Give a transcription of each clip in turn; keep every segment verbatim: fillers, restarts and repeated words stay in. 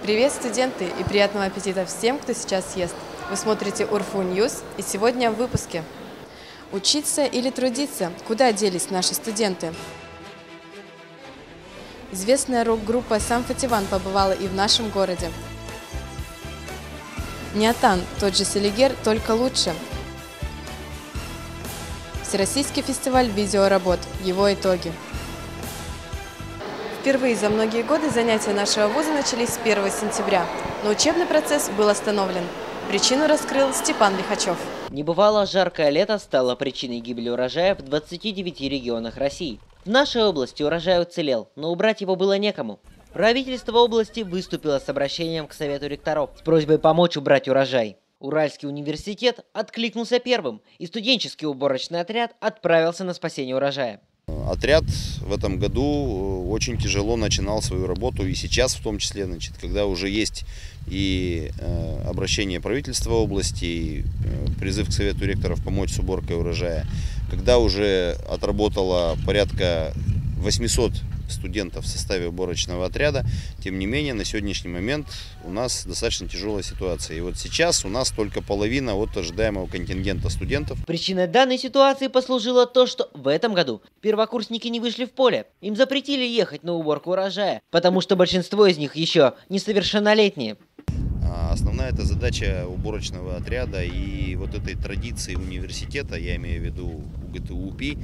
Привет, студенты, и приятного аппетита всем, кто сейчас ест. Вы смотрите УрФУ Ньюс, и сегодня в выпуске. Учиться или трудиться? Куда делись наши студенты? Известная рок-группа Сам Фативан побывала и в нашем городе. Ниатан, тот же Селигер, только лучше. Всероссийский фестиваль видеоработ, его итоги. Впервые за многие годы занятия нашего вуза начались с первого сентября, но учебный процесс был остановлен. Причину раскрыл Степан Лихачев. Небывало жаркое лето стало причиной гибели урожая в двадцати девяти регионах России. В нашей области урожай уцелел, но убрать его было некому. Правительство области выступило с обращением к Совету ректоров с просьбой помочь убрать урожай. Уральский университет откликнулся первым, и студенческий уборочный отряд отправился на спасение урожая. Отряд в этом году очень тяжело начинал свою работу, и сейчас в том числе, значит, когда уже есть и э, обращение правительства области, и э, призыв к Совету ректоров помочь с уборкой урожая, когда уже отработало порядка восьмисот студентов в составе уборочного отряда, тем не менее на сегодняшний момент у нас достаточно тяжелая ситуация. И вот сейчас у нас только половина от ожидаемого контингента студентов. Причиной данной ситуации послужило то, что в этом году первокурсники не вышли в поле. Им запретили ехать на уборку урожая, потому что большинство из них еще несовершеннолетние. Основная эта задача уборочного отряда и вот этой традиции университета, я имею в виду УГТУ-УПИ,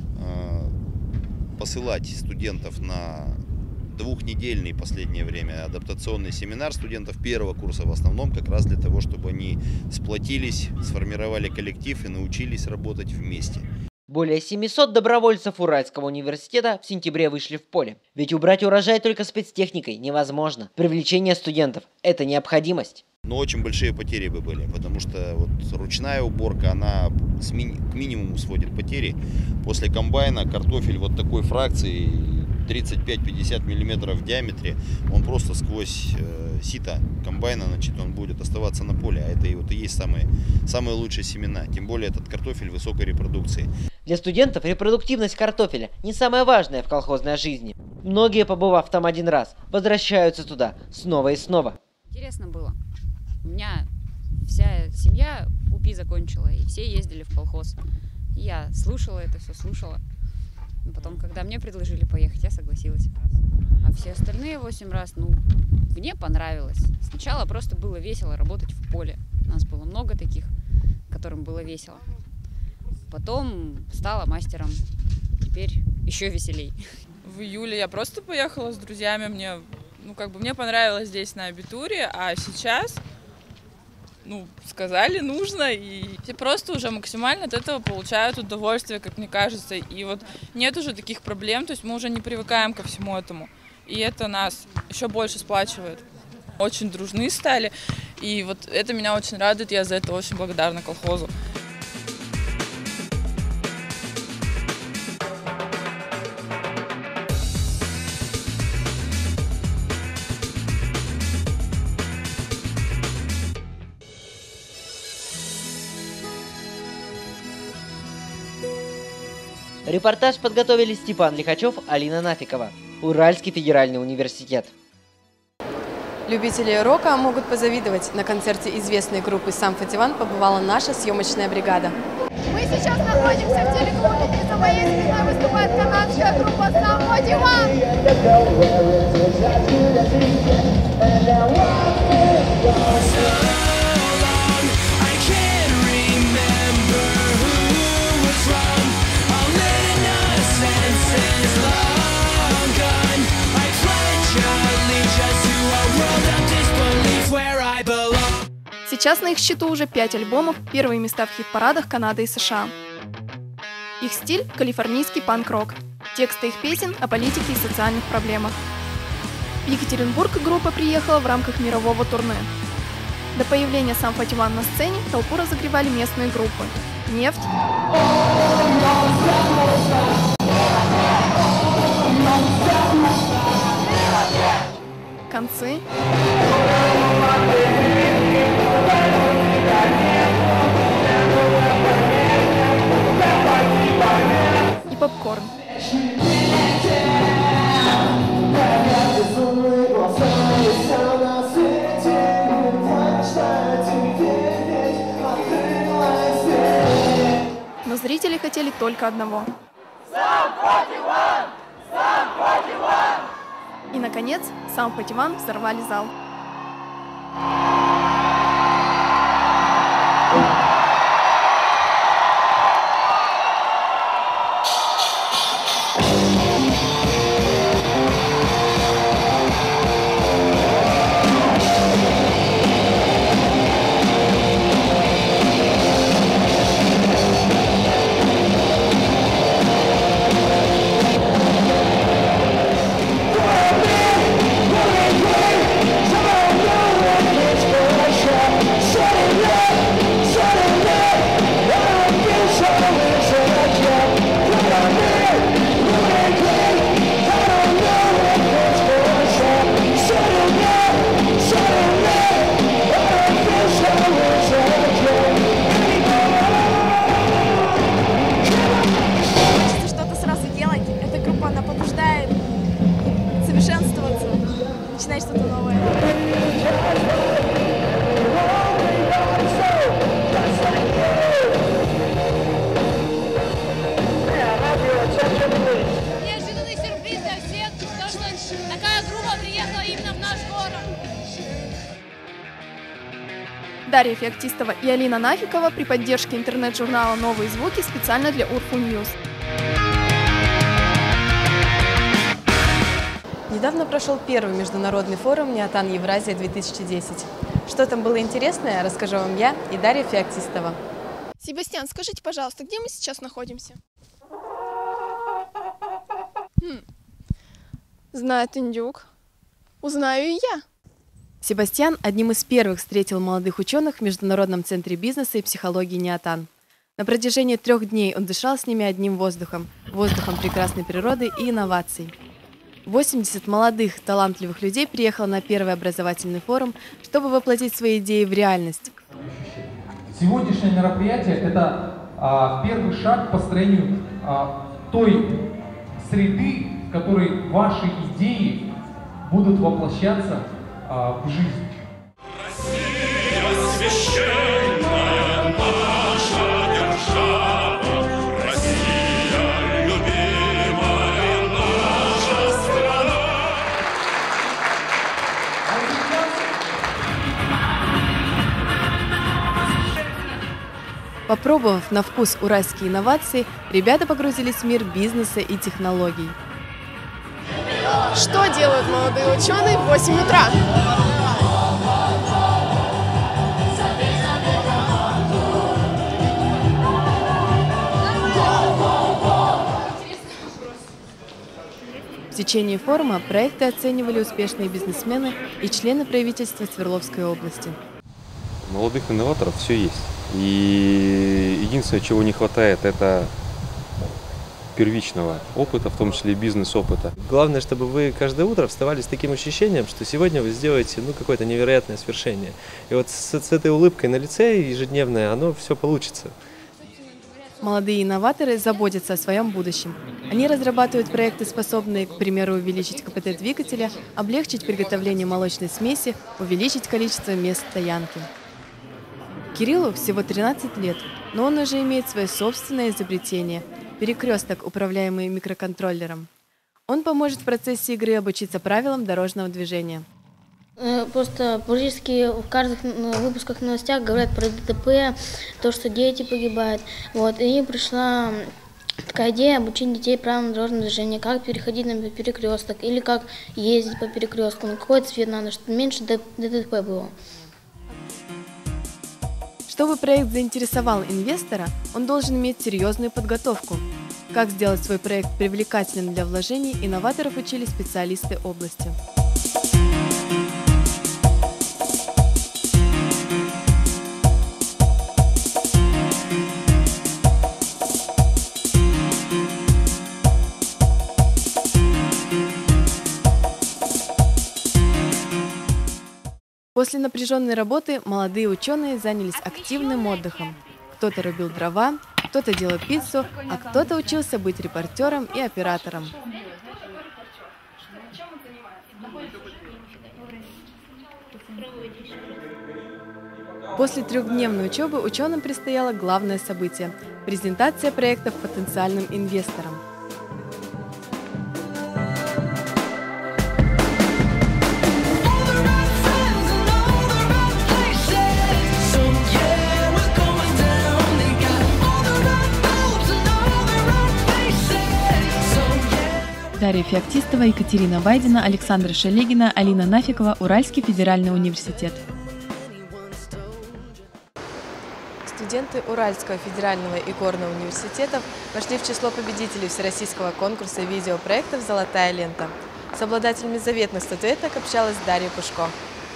посылать студентов на двухнедельный в последнее время адаптационный семинар студентов первого курса в основном, как раз для того, чтобы они сплотились, сформировали коллектив и научились работать вместе. Более семисот добровольцев Уральского университета в сентябре вышли в поле. Ведь убрать урожай только спецтехникой невозможно. Привлечение студентов – это необходимость. Но очень большие потери бы были, потому что вот ручная уборка, она с ми- к минимуму сводит потери. После комбайна картофель вот такой фракции тридцать пять — пятьдесят миллиметров в диаметре, он просто сквозь э, сито комбайна, значит, он будет оставаться на поле. А это и вот и есть самые, самые лучшие семена. Тем более этот картофель высокой репродукции. Для студентов репродуктивность картофеля не самое важное в колхозной жизни. Многие, побывав там один раз, возвращаются туда снова и снова. Интересно было. У меня вся семья УПИ закончила, и все ездили в колхоз. И я слушала это все, слушала. Но потом, когда мне предложили поехать, я согласилась. А все остальные восемь раз, ну, мне понравилось. Сначала просто было весело работать в поле. У нас было много таких, которым было весело. Потом стала мастером. Теперь еще веселей. В июле я просто поехала с друзьями. Мне, ну, как бы мне понравилось здесь на абитуре, а сейчас... Ну, сказали, нужно, и все просто уже максимально от этого получают удовольствие, как мне кажется. И вот нет уже таких проблем, то есть мы уже не привыкаем ко всему этому. И это нас еще больше сплачивает. Очень дружны стали, и вот это меня очень радует, я за это очень благодарна колхозу. Репортаж подготовили Степан Лихачев, Алина Нафикова. Уральский федеральный университет. Любители рока могут позавидовать. На концерте известной группы Сам Фативан побывала наша съемочная бригада. Мы сейчас находимся в телеклубе, и за моей спиной выступает канадская группа Сам Фативан. Сейчас на их счету уже пять альбомов, первые места в хит-парадах Канады и США. Их стиль – калифорнийский панк-рок. Тексты их песен о политике и социальных проблемах. В Екатеринбург группа приехала в рамках мирового турне. До появления Сам Фативан на сцене толпу разогревали местные группы «Нефть», «Концы», и «Попкорн». зрители хотели только одного. И, наконец, сам Пативан взорвали зал. Начинать что-то новое. Неожиданный сюрприз для всех, то, что такая группа приехала именно в наш город. Дарья Феоктистова и Алина Нафикова при поддержке интернет-журнала «Новые звуки» специально для Урфун Ньюс. Недавно прошел первый международный форум «Неотан Евразия-две тысячи десять». Что там было интересное, расскажу вам я и Дарья Феоктистова. Себастьян, скажите, пожалуйста, где мы сейчас находимся? Хм. Знает индюк. Узнаю и я. Себастьян одним из первых встретил молодых ученых в Международном центре бизнеса и психологии «Неотан». На протяжении трех дней он дышал с ними одним воздухом – воздухом прекрасной природы и инноваций. восемьдесят молодых, талантливых людей приехало на первый образовательный форум, чтобы воплотить свои идеи в реальность. Сегодняшнее мероприятие – это а, первый шаг к построению а, той среды, в которой ваши идеи будут воплощаться а, в жизнь. Россия священная наша держава, Россия любимая наша страна. Попробовав на вкус уральские инновации, ребята погрузились в мир бизнеса и технологий. Что делают молодые ученые в восемь утра? В течение форума проекты оценивали успешные бизнесмены и члены правительства Свердловской области. У молодых инноваторов все есть. И единственное, чего не хватает, это первичного опыта, в том числе и бизнес-опыта. Главное, чтобы вы каждое утро вставали с таким ощущением, что сегодня вы сделаете ну, какое-то невероятное свершение. И вот с, с этой улыбкой на лице ежедневной, оно все получится. Молодые инноваторы заботятся о своем будущем. Они разрабатывают проекты, способные, к примеру, увеличить КПД двигателя, облегчить приготовление молочной смеси, увеличить количество мест стоянки. Кириллу всего тринадцать лет, но он уже имеет свое собственное изобретение – перекресток, управляемый микроконтроллером. Он поможет в процессе игры обучиться правилам дорожного движения. Просто практически в каждых выпусках новостях говорят про ДТП, то, что дети погибают. Вот, и пришла такая идея обучить детей правилам дорожного движения, как переходить на перекресток или как ездить по перекрестку, на какой цвет надо, чтобы меньше ДТП было. Чтобы проект заинтересовал инвестора, он должен иметь серьезную подготовку. Как сделать свой проект привлекательным для вложений, инноваторов учили специалисты области. После напряженной работы молодые ученые занялись активным отдыхом. Кто-то рубил дрова, кто-то делал пиццу, а кто-то учился быть репортером и оператором. После трехдневной учебы ученым предстояло главное событие – презентация проектов потенциальным инвесторам. Дарья Феоктистова, Екатерина Байдина, Александра Шелегина, Алина Нафикова, Уральский федеральный университет. Студенты Уральского федерального и горного университетов вошли в число победителей всероссийского конкурса видеопроектов «Золотая лента». С обладателями заветных статуэток общалась Дарья Пушко.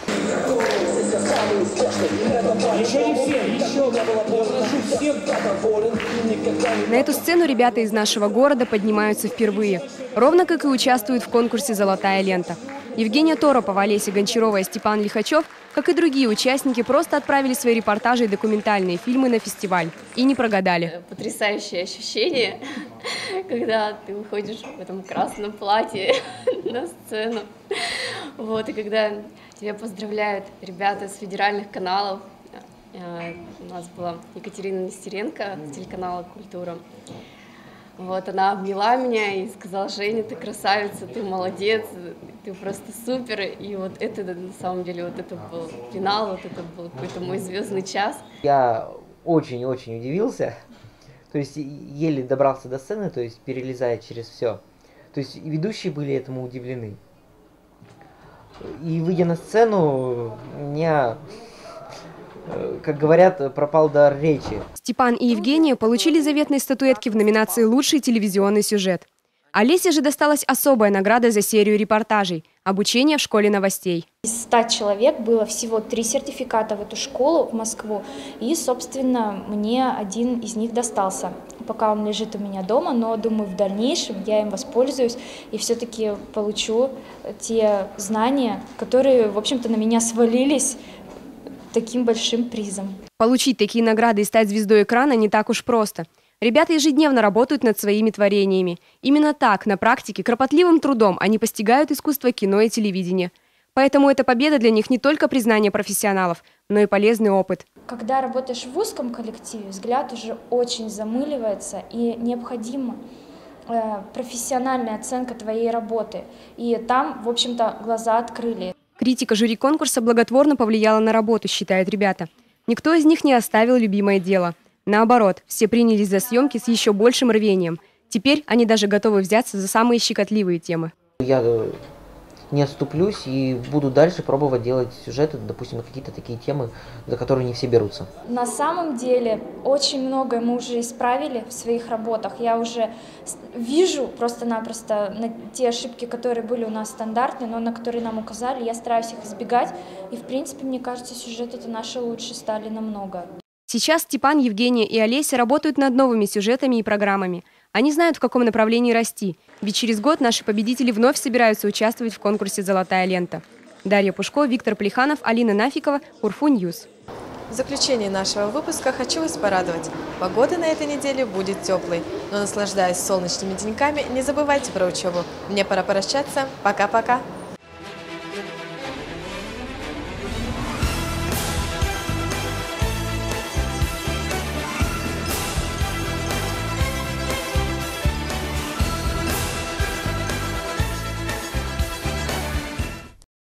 На эту сцену ребята из нашего города поднимаются впервые, ровно как и участвуют в конкурсе «Золотая лента». Евгения Торопова, Олеся Гончарова и Степан Лихачев, как и другие участники, просто отправили свои репортажи и документальные фильмы на фестиваль. И не прогадали. Потрясающее ощущение, когда ты выходишь в этом красном платье на сцену. Вот, и когда тебя поздравляют ребята с федеральных каналов. У нас была Екатерина Нестеренко с телеканала «Культура». Вот, она обняла меня и сказала: Женя, ты красавица, ты молодец, ты просто супер. И вот это, на самом деле, вот это был финал, вот это был какой-то мой звездный час. Я очень-очень удивился, то есть еле добрался до сцены, то есть перелезая через все. То есть ведущие были этому удивлены. И выйдя на сцену, у меня, как говорят, пропал дар речи. Степан и Евгения получили заветные статуэтки в номинации «Лучший телевизионный сюжет». Олесе же досталась особая награда за серию репортажей «Обучение в школе новостей». Из ста человек было всего три сертификата в эту школу, в Москву, и, собственно, мне один из них достался. Пока он лежит у меня дома, но, думаю, в дальнейшем я им воспользуюсь и все-таки получу те знания, которые, в общем-то, на меня свалились таким большим призом. Получить такие награды и стать звездой экрана не так уж просто. Ребята ежедневно работают над своими творениями. Именно так, на практике, кропотливым трудом они постигают искусство кино и телевидения. Поэтому эта победа для них не только признание профессионалов, но и полезный опыт. Когда работаешь в узком коллективе, взгляд уже очень замыливается, и необходима э, профессиональная оценка твоей работы. И там, в общем-то, глаза открыли. Критика жюри конкурса благотворно повлияла на работу, считают ребята. Никто из них не оставил любимое дело. Наоборот, все принялись за съемки с еще большим рвением. Теперь они даже готовы взяться за самые щекотливые темы. Я не отступлюсь и буду дальше пробовать делать сюжеты, допустим, на какие-то такие темы, за которые не все берутся. На самом деле, очень многое мы уже исправили в своих работах. Я уже вижу просто-напросто на те ошибки, которые были у нас стандартные, но на которые нам указали, я стараюсь их избегать. И, в принципе, мне кажется, сюжеты-то наши лучше стали намного. Сейчас Степан, Евгения и Олеся работают над новыми сюжетами и программами. Они знают, в каком направлении расти, ведь через год наши победители вновь собираются участвовать в конкурсе «Золотая лента». Дарья Пушко, Виктор Плеханов, Алина Нафикова, Урфу Ньюс. В заключение нашего выпуска хочу вас порадовать. Погода на этой неделе будет теплой, но, наслаждаясь солнечными деньками, не забывайте про учебу. Мне пора прощаться. Пока-пока.